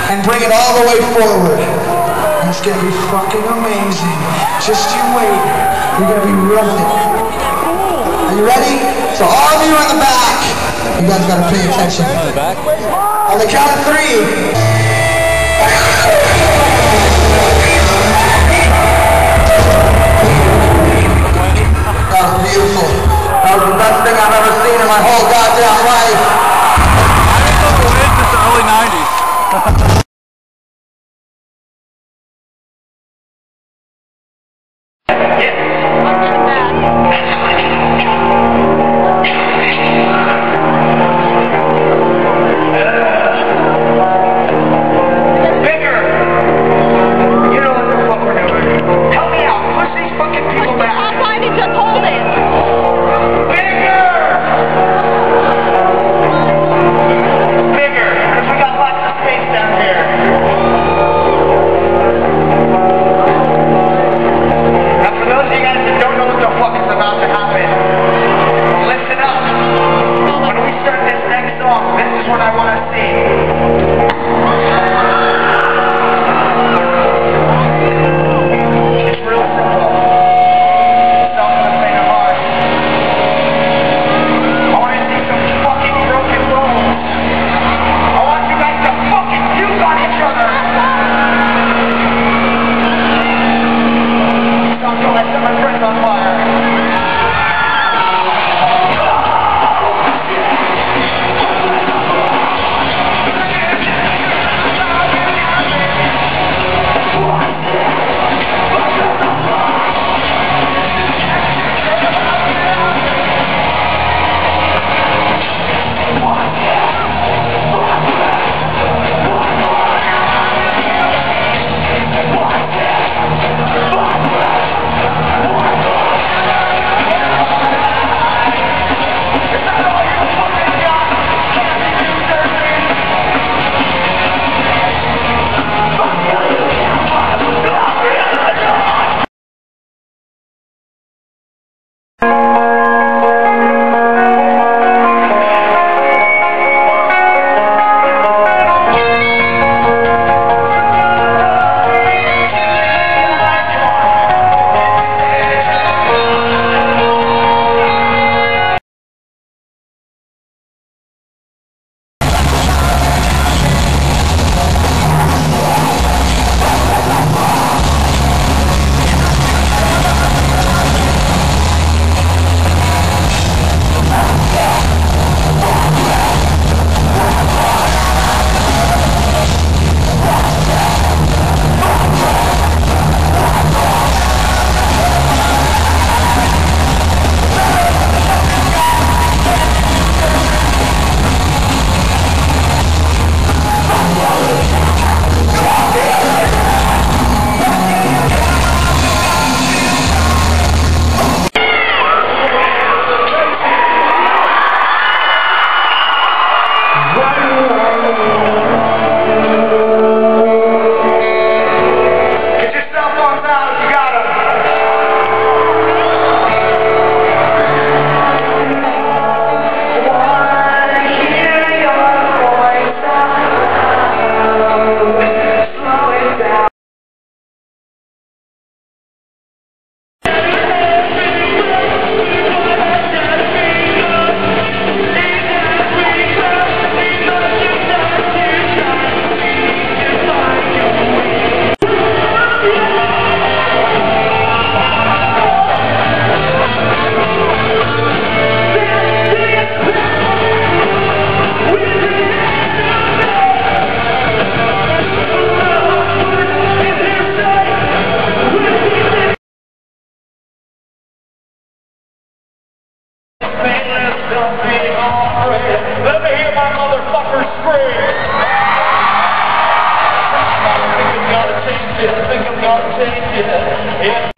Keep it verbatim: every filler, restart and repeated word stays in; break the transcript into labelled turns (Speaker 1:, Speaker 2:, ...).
Speaker 1: and bring it all the way forward. It's gonna be fucking amazing. Just you wait. You're gonna be rubbing it. Are you ready? So all of you in the back, you guys gotta pay attention.
Speaker 2: On the back?
Speaker 1: On the count of three. That was beautiful. That was the best thing I've ever seen in my whole goddamn life.
Speaker 2: I didn't know the win since the early nineties.
Speaker 3: Let me hear my motherfucker scream. I think I'm gonna change it. I think I'm gonna change it. Yeah.